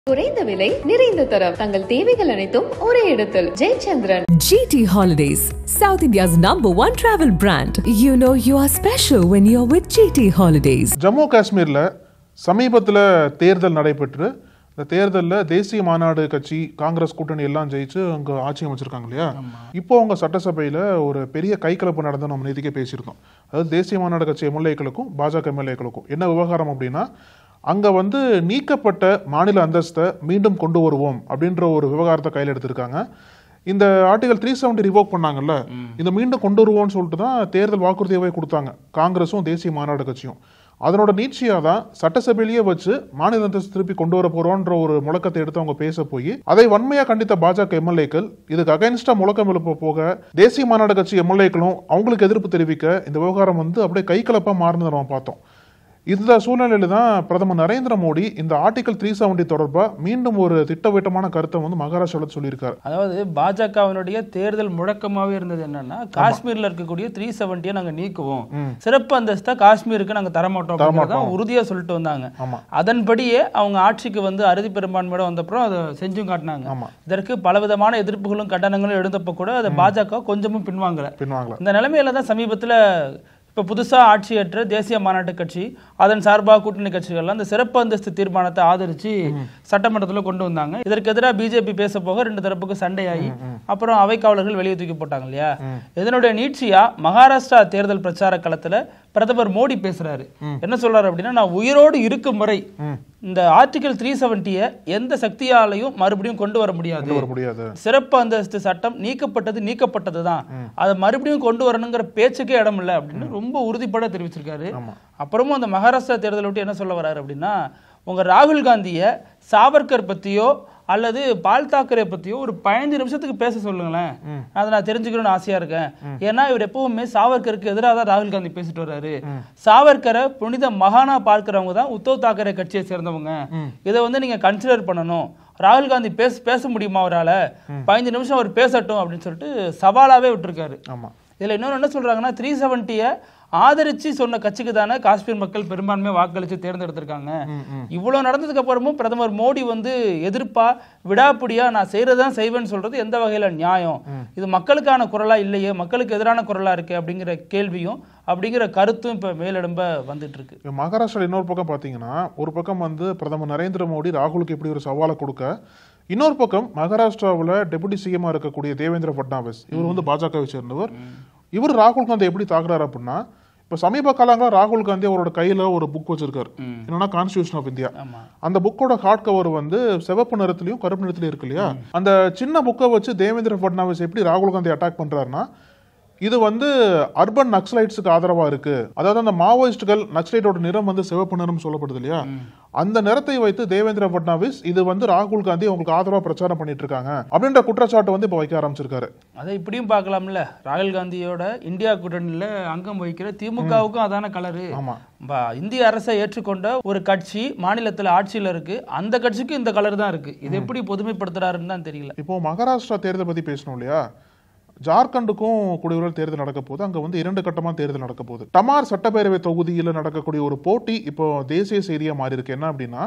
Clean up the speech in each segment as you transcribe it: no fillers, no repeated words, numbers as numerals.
குறைந்த விலை நிறைந்த தரம் தங்கள் தேவைகள் அனைத்தும் ஒரே இடத்தில் Jayachandran. GT Holidays, South India's #1 travel brand. You know you are special when you're with GT Holidays. Jammu காஷ்மீர்ல சமீபத்தில் தேர்தல் நடைபெற்று இந்த தேர்தலில் தேசிய மாநாடு கட்சி காங்கிரஸ் கூட்டணி எல்லாம் ஜெயிச்சு அங்கே ஆட்சி அமைச்சிருக்காங்க இல்லையா. இப்போ அவங்க சட்டசபையில் ஒரு பெரிய கைகலப்பு நடந்து நம்ம நேற்றுக்கே பேசியிருக்கோம். அதாவது தேசிய மாநாடு கட்சி எம்எல்ஏக்களுக்கும் பாஜக எம்எல்ஏக்களுக்கும் என்ன விவகாரம் அப்படின்னா, அங்கே நீக்கப்பட்ட மாநில அந்தஸ்தை மீண்டும் கொண்டு வருவோம் அப்படின்ற ஒரு விவகாரத்தை கையில் எடுத்திருக்காங்க. இந்த ஆர்டிகல் 370 ரிவோக் பண்ணாங்கல்ல, இந்த மீண்டும் கொண்டு வருவோம்னு சொல்லிட்டு தான் தேர்தல் வாக்குறுதியாகவே கொடுத்தாங்க காங்கிரஸும் தேசிய மாநாடு கட்சியும். அதனோட நீட்சியாக தான் சட்டசபையிலேயே வச்சு மாநில அந்தஸ்து திருப்பி கொண்டு வர போறோன்ற ஒரு முழக்கத்தை எடுத்து அவங்க பேச போய் அதை வன்மையாக கண்டித்த பாஜக எம்எல்ஏக்கள் இதுக்கு அகைன்ஸ்டா முழக்கம் எழுப்ப போக தேசிய மாநாடு கட்சி எம்எல்ஏக்களும் அவங்களுக்கு எதிர்ப்பு தெரிவிக்க இந்த விவகாரம் அப்படியே கைகலப்பா மாறினதை நம்ம பார்த்தோம். இந்த சூழ்நிலையில தான் பிரதமர் நரேந்திர மோடி இந்த ஆர்டிகல் 370 தொடர்பா மீண்டும் ஒரு திட்டவட்டமான கருத்தை மகாராஷ்டிராவில் சொல்லியிருக்காரு. அதாவது பாஜகவினுடைய தேர்தல் முழக்கமாவே இருந்தது என்னன்னா, காஷ்மீர்ல இருக்கக்கூடிய 370 நாங்க நீக்குவோம், சிறப்பு அந்தஸ்தை காஷ்மீருக்கு நாங்க தரமாட்டோம் உறுதியா சொல்லிட்டு வந்தாங்க. அதன்படியே அவங்க ஆட்சிக்கு அறுதி பெரும்பான்மையோட வந்தப்பறம் அதை செஞ்சும் காட்டினாங்க. இதற்கு பலவிதமான எதிர்ப்புகளும் கண்டனங்களும் எழுந்தப்ப கூட அதை பாஜக கொஞ்சமும் பின்வாங்கல. இந்த நிலைமையில தான் சமீபத்துல இப்போ புதுசாக ஆட்சியற்ற தேசிய மாநாட்டு கட்சி அதன் சார்பாக கூட்டணி கட்சிகள்லாம் அந்த சிறப்பு அந்தஸ்து தீர்மானத்தை ஆதரித்து சட்டமன்றத்தில் கொண்டு வந்தாங்க. இதற்கு எதிராக பிஜேபி பேச போக ரெண்டு தரப்புக்கு சண்டையாகி அப்புறம் அவை காவலர்கள் வெளியே தூக்கி போட்டாங்க இல்லையா. இதனுடைய நீட்சியா மகாராஷ்டிரா தேர்தல் பிரச்சார களத்தில் பிரதமர் மோடி பேசுறாரு. என்ன சொல்றாரு அப்படின்னா, நான் உயிரோடு இருக்கும் முறை இந்த ஆர்டிகல் 370 எந்த சக்தியாலையும் மறுபடியும் கொண்டு வர முடியாது. சிறப்பு அந்தஸ்து சட்டம் நீக்கப்பட்டது தான், அதை மறுபடியும் கொண்டு வரணுங்கிற பேச்சுக்கே இடம் இல்லை அப்படின்னு ரொம்ப உறுதிப்பட தெரிவிச்சிருக்காரு. அப்புறமும் அந்த மகாராஷ்டிரா தேர்தலை விட்டு என்ன சொல்ல வர்றாரு அப்படின்னா, உங்க ராகுல் காந்தியை சாவர்கர் பத்தியோ அல்லது பால் தாக்கரே பத்தியோ ஒரு 15 நிமிஷத்துக்கு பேச சொல்லுங்களேன், அதை நான் தெரிஞ்சுக்கணும்னு ஆசையா இருக்கேன். ஏன்னா இவர் எப்பவுமே சாவர்கருக்கு எதிராக தான் ராகுல் காந்தி பேசிட்டு வர்றாரு. சாவர்கரை புனித மகானா பார்க்கிறவங்க தான் உத்தவ் தாக்கரே கட்சியை சேர்ந்தவங்க. இதை நீங்க கன்சிடர் பண்ணணும். ராகுல் காந்தி பேச முடியுமா அவரால்? 15 நிமிஷம் அவர் பேசட்டும் அப்படின்னு சொல்லிட்டு சவாலாவே விட்டுருக்காரு. இதுல இன்னொன்று என்ன சொல்றாங்கன்னா, 370 ஆதரிச்சு சொன்ன கட்சிக்கு தானே காஷ்மீர் மக்கள் பெரும்பான்மையை வாக்களிச்சு தேர்ந்தெடுத்திருக்காங்க. இவ்வளவு நடந்ததுக்கு அப்புறமும் பிரதமர் மோடி எதிர்ப்பா விடாப்பிடியா நான் செய்யறதான் செய்வேன்னு சொல்றது எந்த வகையில நியாயம்? இது மக்களுக்கான குரலா இல்லையே, மக்களுக்கு எதிரான குரலா இருக்கு அப்படிங்கிற கேள்வியும் அப்படிங்கிற கருத்தும் இப்ப மேலெடும்ப வந்துட்டு இருக்கு. மகாராஷ்டிரா இன்னொரு பக்கம் பாத்தீங்கன்னா, ஒரு பக்கம் பிரதமர் நரேந்திர மோடி ராகுலுக்கு இப்படி ஒரு சவாலை கொடுக்க, இன்னொரு பக்கம் மகாராஷ்டிராவில் டெபுட்டி சிஎம்மா இருக்கக்கூடிய தேவேந்திர பட்னாவிஸ் இவர் பாஜகவை சேர்ந்தவர். இவர் ராகுல் காந்தி எப்படி தாக்குறாரு அப்படின்னா, இப்போ சமீப காலங்களில் ராகுல் காந்தி அவரோட கையில் ஒரு புக் வச்சிருக்காரு, என்னன்னா கான்ஸ்டிடியூஷன் ஆஃப் இந்தியா. அந்த புக்கோட ஹார்ட் கவர் சிவப்பு நிறத்திலையும் கருப்பு நிறத்திலையும் இருக்கு இல்லையா. அந்த சின்ன புக்கை வச்சு தேவேந்திர பட்னாவிஸ் எப்படி ராகுல் காந்தி அட்டாக் பண்றாருன்னா, இது அர்பன் நக்சலைட்ஸுக்கு ஆதரவா இருக்கு. அதாவது அந்த மாவோயிஸ்டுகள் நக்சலைட்டோட நிறம் சிவப்பு நிறம் சொல்லப்படுது இல்லையா, அந்த நிறத்தை வைத்து தேவேந்திர பட்னாவிஸ் இது ராகுல் காந்தி உங்களுக்கு ஆதரவா பிரச்சாரம் பண்ணிட்டு இருக்காங்க அப்படின்ற குற்றச்சாட்டு இப்ப வைக்க ஆரம்பிச்சிருக்காரு. அதை இப்படியும் பார்க்கலாம்ல, ராகுல் காந்தியோட இந்தியா கூட்டணியில அங்கம் வகிக்கிற திமுகவுக்கும் அதான கலரு. இந்திய அரசை ஏற்றுக்கொண்ட ஒரு கட்சி மாநிலத்தில் ஆட்சியில் இருக்கு, அந்த கட்சிக்கு இந்த கலர் தான் இருக்கு. இது எப்படி பொதுமைப்படுத்துறாருன்னு தான் தெரியல. இப்போ மகாராஷ்டிரா தேர்தல் பத்தி பேசணும் இல்லையா, ஜார்க்கண்டுக்கும் குடியுரிமை தேர்தல் நடக்க போது. அங்க 2 கட்டமா தேர்தல் நடக்க போகுது. டமார் சட்டப்பேரவை தொகுதியில் நடக்கக்கூடிய ஒரு போட்டி இப்போ தேசிய செய்தியா மாறி இருக்கு. என்ன அப்படின்னா,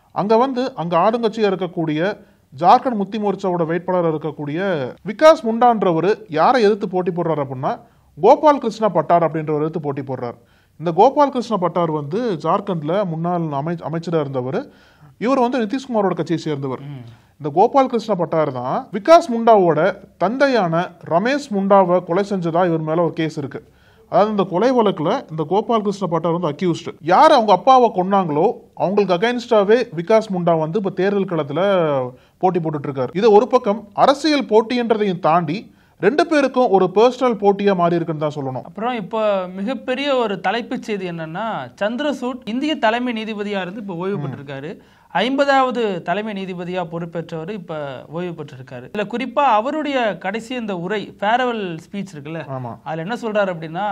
அங்க ஆளுங்கட்சியா இருக்கக்கூடிய ஜார்க்கண்ட் முக்தி மோர்ச்சாவோட வேட்பாளர் இருக்கக்கூடிய விகாஸ் முண்டான்றவர் யாரை எதிர்த்து போட்டி போடுறாரு அப்படின்னா, கோபால் கிருஷ்ணா பட்டார் அப்படின்றவர் எதிர்த்து போட்டி போடுறார். இந்த கோபால் கிருஷ்ணா பட்டார் ஜார்க்கண்ட்ல முன்னாள் அமைச்சராக இருந்தவர். இவர் நிதிஷ்குமாரோட கட்சியை சேர்ந்தவர். இந்த கோபால் கிருஷ்ண பட்டார் தான் விகாஸ் முண்டாவோட தந்தையான ரமேஷ் முண்டாவை கொலை செஞ்சதா இவர் மேல ஒரு கேஸ் இருக்கு. அதாவது இந்த கொலை வழக்குல இந்த கோபால் கிருஷ்ண பட்டார் அக்யூஸ்ட். யார் அவங்க அப்பாவை கொன்னாங்களோ அவங்களுக்கு அகைன்ஸ்டாவே விகாஸ் முண்டா இப்ப தேர்தல் களத்துல போட்டி போட்டுட்டு இருக்காரு. இது ஒரு பக்கம் அரசியல் போட்டின்றதையும் தாண்டி 2 பேருக்கும் ஒரு பர்சனல் போட்டியா மாறி இருக்குன்னு தான் சொல்லணும். அப்புறம் இப்போ மிகப்பெரிய ஒரு தலைப்புச் செய்தி என்னன்னா, சந்திரசூட் இந்திய தலைமை நீதிபதியா இருந்து இப்ப ஓய்வு பெற்றிருக்காரு. 50வது தலைமை நீதிபதியா பொறுப்பேற்றவர் இப்ப ஓய்வு பெற்றிருக்காரு. இதுல குறிப்பா அவருடைய கடைசி இந்த உரை ஃபேர்வெல் ஸ்பீச் இருக்குல்ல, அதுல என்ன சொல்றாரு அப்படின்னா,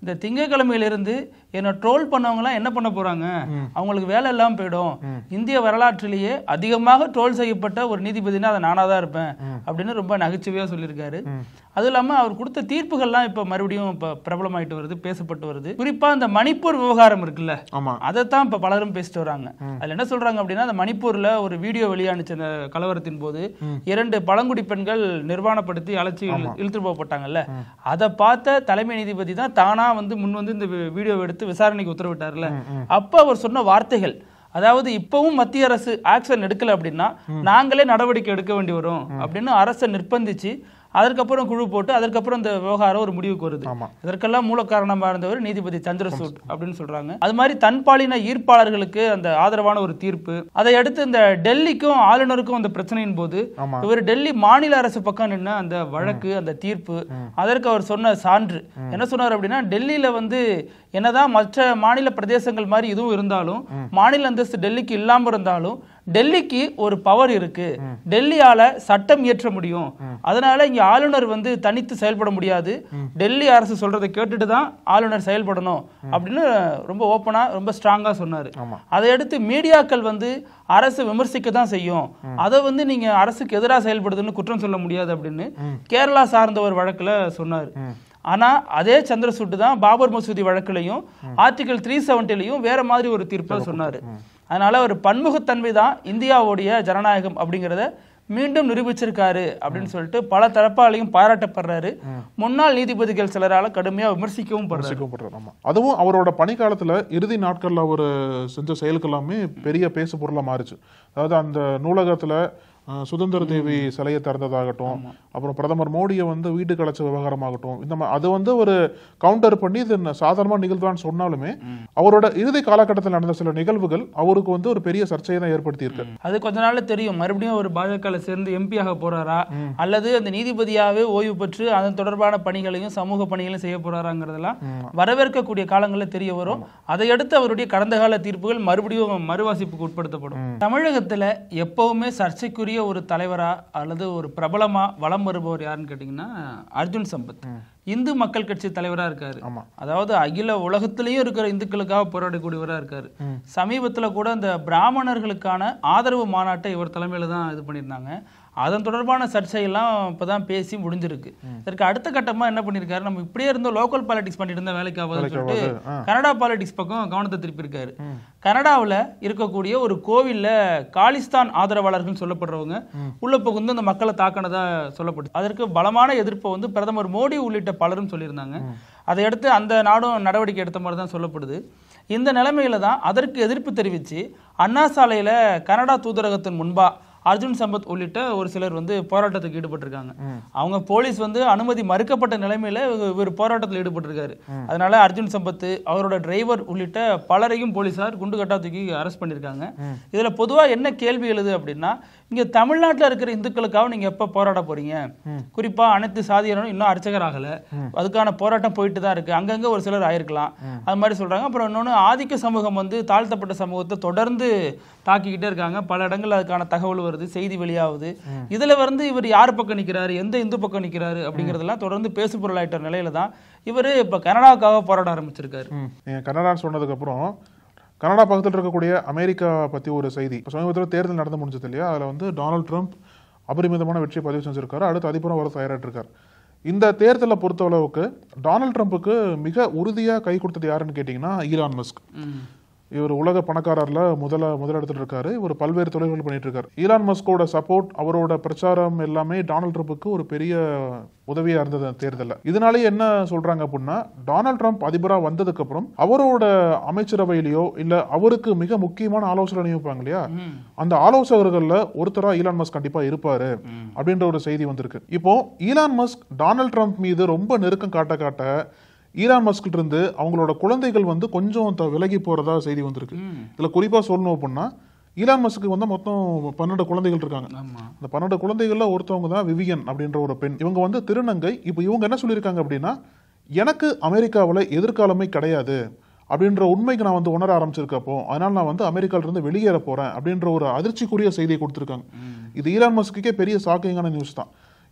இந்த திங்கட்கிழமையிலிருந்து என்ன ட்ரோல் பண்ணவங்கலாம் என்ன பண்ண போறாங்க, அவங்களுக்கு வேலை எல்லாம் போயிடும், இந்திய வரலாற்றிலேயே அதிகமாக ட்ரோல் செய்யப்பட்ட ஒரு நீதிபதினா அதை நானா தான் இருப்பேன் அப்படின்னு ரொம்ப நகைச்சுவையா சொல்லியிருக்காரு. அதுவும் இல்லாமல் அவர் கொடுத்த தீர்ப்புகள்லாம் இப்போ மறுபடியும் இப்போ பிரபலமாயிட்டு வருது, பேசப்பட்டு வருது. குறிப்பா இந்த மணிப்பூர் விவகாரம் இருக்குல்ல, அதைத்தான் இப்போ பலரும் பேசிட்டு வராங்க. அதுல என்ன சொல்றாங்க அப்படின்னா, அந்த மணிப்பூர்ல ஒரு வீடியோ வெளியானுச்சு அந்த கலவரத்தின் போது 2 பழங்குடி பெண்கள் நிர்வாணப்படுத்தி அழைச்சி இழுத்து போகப்பட்டாங்கல்ல, அதை பார்த்த தலைமை நீதிபதி தான் தானா முன் வந்து இந்த வீடியோ எடுத்து விசாரணைக்கு உத்தரவிட்டார்ல. அப்ப அவர் சொன்ன வார்த்தைகள், அதாவது இப்பவும் மத்திய அரசு ஆக்ஷன் எடுக்கல அப்படின்னா நாங்களே நடவடிக்கை எடுக்க வேண்டி வரும் அப்படின்னு அரசை நிர்பந்திச்சு அதற்கப்புறம் குழு போட்டு அதற்கப்புறம் இந்த விவகாரம் ஒரு முடிவுக்கு வருது. இதற்கெல்லாம் மூல காரணமா இருந்தவர் நீதிபதி சந்திரசூட் அப்படின்னு சொல்றாங்க. அது மாதிரி தன்பாலின ஈர்ப்பாளர்களுக்கு அந்த ஆதரவான ஒரு தீர்ப்பு. அதை அடுத்து இந்த டெல்லிக்கும் ஆளுநருக்கும் அந்த பிரச்சனையின் போது இவர் டெல்லி மாநில அரசு பக்கம் நின்று அந்த வழக்கு அந்த தீர்ப்பு அதற்கு அவர் சொன்ன சான்று என்ன சொன்னார் அப்படின்னா, டெல்லியில என்னதான் மற்ற மாநில பிரதேசங்கள் மாதிரி இதுவும் இருந்தாலும், மாநில அந்தஸ்து டெல்லிக்கு இல்லாம இருந்தாலும் டெல்லிக்கு ஒரு பவர் இருக்கு, டெல்லியால சட்டம் இயற்ற முடியும், அதனால இங்க ஆளுநர் தனித்து செயல்பட முடியாது, டெல்லி அரசு சொல்றதை கேட்டுட்டு தான் ஆளுநர் செயல்படணும் அப்படின்னு ரொம்ப ஓப்பனா ரொம்ப ஸ்ட்ராங்கா சொன்னாரு. அதை அடுத்து மீடியாக்கள் அரசு விமர்சிக்க தான் செய்யும், அதை நீங்க அரசுக்கு எதிராக செயல்படுதுன்னு குற்றம் சொல்ல முடியாது அப்படின்னு கேரளா சார்ந்த ஒரு வழக்குல சொன்னாரு. ஆனா அதே சந்திரசூட் தான் பாபர் மசூதி வழக்குலையும் ஆர்டிகல் 370 வேற மாதிரி ஒரு தீர்ப்பை சொன்னாரு. அதனால ஒரு பன்முகத்தன்மை தான் இந்தியாவுடைய ஜனநாயகம் அப்படிங்கிறத மீண்டும் நிரூபிச்சிருக்காரு அப்படின்னு சொல்லிட்டு பல தரப்பாலையும் பாராட்டப்படுறாரு. முன்னாள் நீதிபதிகள் சிலரால கடுமையா விமர்சிக்கவும் படுறாரு. அதுவும் அவரோட பணிக்காலத்துல இறுதி நாட்கள்ல அவர் செஞ்ச செயலுக்கு எல்லாமே பெரிய பேசு பொருளா மாறுச்சு. அதாவது அந்த நூலகத்துல சுதந்திர தேவி சிலையை திறந்ததாகட்டும், அப்புறம் பிரதமர் மோடியை வீட்டுக்கு அழைச்ச விவகாரமாகட்டும், இந்த அது ஒரு கவுண்டர் பண்ணி இது சாதாரணமா நிகழ்வான்னு சொன்னாலுமே அவரோட இறுதி காலகட்டத்தில் நடந்த சில நிகழ்வுகள் அவருக்கு ஒரு பெரிய சர்ச்சையை தான் ஏற்படுத்தி இருக்கு. அது கொஞ்ச நாள்ல தெரியும், மறுபடியும் ஒரு பாஜக சேர்ந்து எம்பி ஆக போறாரா அல்லது அந்த நீதிபதியாவே ஓய்வு பெற்று அதன் தொடர்பான பணிகளையும் சமூக பணிகளையும் செய்ய போறாராங்கிறதெல்லாம் வரவேற்கக்கூடிய காலங்களில் தெரிய வரும். அதையடுத்து அவருடைய கடந்த கால தீர்ப்புகள் மறுபடியும் மறுவாசிப்புக்கு உட்படுத்தப்படும். தமிழகத்துல எப்பவுமே சர்ச்சைக்குரிய ஒரு தலைவரா அல்லது ஒரு பிரபலமா வலம் வருபவர் யாருன்னு கேட்டீங்கன்னா அர்ஜுன் சம்பத். இந்து மக்கள் கட்சி தலைவரா இருக்காரு. அதாவது அகில உலகத்திலயும் இருக்கிற இந்துக்களுக்காக போராடக்கூடியவரா இருக்காரு. சமீபத்துல கூட இந்த பிராமணர்களுக்கான ஆதரவு மாநாட்டை இவர் தலைமையில தான் இது பண்ணியிருந்தாங்க. அதன் தொடர்பான சர்ச்சையெல்லாம் இப்பதான் பேசி முடிஞ்சிருக்கு. இதற்கு அடுத்த கட்டமா என்ன பண்ணிருக்காரு, நம்ம இப்படியே இருந்தோம் லோக்கல் பாலிடிக்ஸ் பண்ணிட்டு இருந்தா வேலைக்கு ஆகாதுன்னு சொல்லிட்டு கனடா பாலிடிக்ஸ் பக்கம் கவனத்தை திருப்பி இருக்காரு. கனடாவில் இருக்கக்கூடிய ஒரு கோவில்ல காலிஸ்தான் ஆதரவாளர்கள் சொல்லப்படுறவங்க உள்ள புகுந்து அந்த மக்களை தாக்கினதா சொல்லப்படுது. அதற்கு பலமான எதிர்ப்பை பிரதமர் மோடி உள்ளிட்ட பலரும் சொல்லியிருந்தாங்க. அதையடுத்து அந்த நாடும் நடவடிக்கை எடுத்த மாதிரி தான் சொல்லப்படுது. இந்த நிலைமையில தான் அதற்கு எதிர்ப்பு தெரிவித்து அண்ணா சாலையில கனடா தூதரகத்தின் முன்பா அர்ஜுன் சம்பத் உள்ளிட்ட ஒரு சிலர் போராட்டத்துக்கு ஈடுபட்டிருக்காங்க. அவங்க போலீஸ் அனுமதி மறுக்கப்பட்ட நிலைமையில இவர் போராட்டத்தில் ஈடுபட்டிருக்காரு. அதனால அர்ஜுன் சம்பத் அவரோட டிரைவர் உள்ளிட்ட பலரையும் போலீசார் குண்டுகட்டா தூக்கி அரெஸ்ட் பண்ணிருக்காங்க. இதுல பொதுவா என்ன கேள்வி எழுது அப்படின்னா, இங்க தமிழ்நாட்டில் இருக்கிற இந்துக்களுக்காக நீங்க எப்ப போராட போறீங்க, குறிப்பா அனைத்து சாதியினரும் இன்னும் அர்ச்சகர் ஆகல, அதுக்கான போராட்டம் போயிட்டு தான் இருக்கு, அங்கங்க ஒரு சிலர் ஆயிருக்கலாம் அது மாதிரி சொல்றாங்க. அப்புறம் இன்னொன்னு ஆதிக்க சமூகம் தாழ்த்தப்பட்ட சமூகத்தை தொடர்ந்து தாக்கிக்கிட்டே இருக்காங்க. பல இடங்கள் அதுக்கான தகவல் வருது, செய்தி வெளியாகுது. இதுல இவர் யார் பக்கம் நிக்கிறாரு, எந்த இந்து பக்கம் நிக்கிறாரு அப்படிங்கறதெல்லாம் தொடர்ந்து பேசு பொருளாயிட்ட நிலையில தான் இவர் இப்ப கனடாவுக்காக போராட ஆரம்பிச்சிருக்காரு. கனடா சொன்னதுக்கு அப்புறம் கனடா பக்கத்தில் இருக்கக்கூடிய அமெரிக்கா பத்தி ஒரு செய்தி. சமீபத்தில் தேர்தல் நடந்து முடிஞ்சது இல்லையா, அதுல டொனால்ட் ட்ரம்ப் அபரிமிதமான வெற்றியை பதிவு செஞ்சிருக்காரு. அடுத்து அதிபரம் வர தயாராட்டு இருக்காரு. இந்த தேர்தலை பொறுத்தளவுக்கு டொனால்ட் ட்ரம்ப்புக்கு மிக உறுதியா கை கொடுத்தது யாருன்னு கேட்டீங்கன்னா ஈலான் மஸ்க். இவர் உலக பணக்காரர்ல முதலிடத்துல இருக்காரு. இவர் பல்வேறு தொழில்கள் பண்ணிட்டு இருக்காரு. ஈலான் மஸ்கோட சப்போர்ட், அவரோட பிரச்சாரம் எல்லாமே டொனால்ட் ட்ரம்ப்புக்கு ஒரு பெரிய உதவியா இருந்தது தேர்தலில். இதனாலேயே என்ன சொல்றாங்க அப்படின்னா, டொனால்ட் ட்ரம்ப் அதிபரா வந்ததுக்கு அப்புறம் அவரோட அமைச்சரவையிலயோ இல்ல அவருக்கு மிக முக்கியமான ஆலோசனை நியமிப்பாங்க இல்லையா, அந்த ஆலோசகர்கள்ல ஒருத்தரா ஈலான் மஸ்க் கண்டிப்பா இருப்பாரு அப்படின்ற ஒரு செய்தி வந்திருக்கு. இப்போ ஈலான் மஸ்க் டொனால்ட் ட்ரம்ப் மீது ரொம்ப நெருக்கம் காட்ட ஈலான் மஸ்கிட்ட இருந்து அவங்களோட குழந்தைகள் கொஞ்சம் விலகி போறதா செய்தி வந்திருக்கு. இதுல குறிப்பா சொல்லணும் அப்படின்னா, ஈலான் மஸ்க்கு மொத்தம் 12 குழந்தைகள் இருக்காங்க. அந்த 12 குழந்தைகள்ல ஒருத்தவங்க தான் விவியன் அப்படின்ற ஒரு பெண். இவங்க திருநங்கை. இப்போ இவங்க என்ன சொல்லியிருக்காங்க அப்படின்னா, எனக்கு அமெரிக்காவில் எதிர்காலமே கிடையாது அப்படின்ற உண்மைக்கு நான் உணர ஆரம்பிச்சிருக்கப்போ, அதனால நான் அமெரிக்கால இருந்து வெளியேற போறேன் அப்படின்ற ஒரு அதிர்ச்சிக்குரிய செய்தியை கொடுத்திருக்காங்க. இது ஈலான் மஸ்க்குக்கே பெரிய ஷாக்கிங்கான நியூஸ் தான்.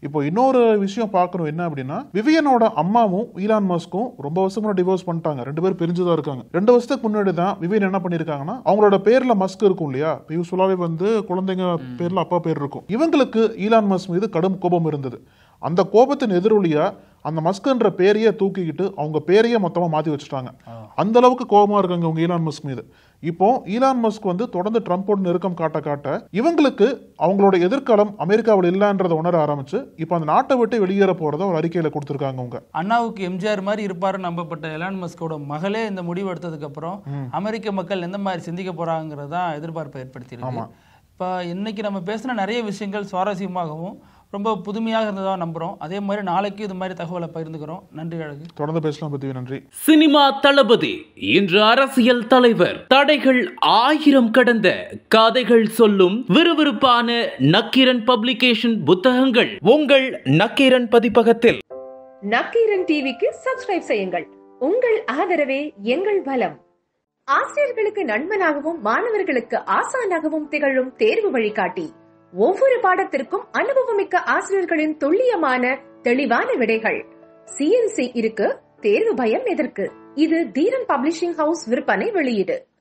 இப்போ இன்னொரு விஷயம் பார்க்கணும் என்ன அப்படின்னா, விவியனோட அம்மாவும் ஈலான் மஸ்கும் ரொம்ப வருஷம் டிவோர்ஸ் பண்ணிட்டாங்க. 2 பேரும் பிரிஞ்சுதான் இருக்காங்க. 2 வருஷத்துக்கு முன்னாடி தான் விவியன் என்ன பண்ணிருக்காங்கன்னா, அவங்களோட பேர்ல மஸ்க் இருக்கும் இல்லையா, யூசுவலாவே குழந்தைங்க பேர்ல அப்பா பேர் இருக்கும். இவங்களுக்கு ஈலான் மஸ்க் மீது கடும் கோபம் இருந்தது. அந்த கோபத்தின் எதிரொலியா அந்த மஸ்க்ன்ற பேரையே தூக்கிக்கிட்டு அவங்க பேரையே மொத்தமா மாத்தி வச்சுட்டாங்க. அந்த அளவுக்கு கோபமா இருக்காங்க அவங்க ஈலான் மஸ்க் மீது. இப்போ ஈலான் மஸ்க் தொடர்ந்து ட்ரம்போட நெருக்கம் காட்ட இவங்களுக்கு அவங்களோட எதிர்காலம் அமெரிக்காவில் இல்லன்றதை உணர ஆரம்பிச்சு இப்போ அந்த நாட்டை விட்டு வெளியேற போறத ஒரு அறிக்கையில கொடுத்திருக்காங்க. அவங்க அண்ணாவுக்கு எம்ஜிஆர் மாதிரி இருப்பாரு நம்பப்பட்ட எலான் மஸ்கோட மகளே இந்த முடிவு எடுத்ததுக்கு அப்புறம் அமெரிக்க மக்கள் எந்த மாதிரி சிந்திக்க போறாங்கிறதா எதிர்பார்ப்பை ஏற்படுத்தியிருக்கு. இப்போ இன்னைக்கு நம்ம பேசின நிறைய விஷயங்கள் சுவாரஸ்யமாகவும் ரொம்ப புதுமையாக இருந்ததா நம்புறோம். அதே மாதிரி நாளைக்கு இது மாதிரி தகவலை பகிர்ந்துக்கிறோம். நன்றி அழகு. தொடர்ந்து பேசலாம் பத்தி. நன்றி. சினிமா தளபதி இன்று அரசியல் தலைவர். தடைகள் 1000 கடந்த கதைகள் சொல்லும் விறுவிறுப்பான நக்கீரன் பப்ளிகேஷன் புத்தகங்கள் உங்கள் நக்கீரன் பதிப்பகத்தில். நக்கீரன் டிவிக்கு சப்ஸ்கிரைப் செய்யுங்கள். உங்கள் ஆதரவே எங்கள் பலம். ஆசிரியர்களுக்கு நண்பனாகவும் மாணவர்களுக்கு ஆசானாகவும் திகழும் தேர்வு வழிகாட்டி. ஒவ்வொரு பாடத்திற்கும் அனுபவமிக்க ஆசிரியர்களின் துல்லியமான தெளிவான விடைகள். CNC இருக்கு, தேர்வு பயம் எதற்கு? இது தீரன் பப்ளிஷிங் ஹவுஸ் விற்பனை வெளியீடு.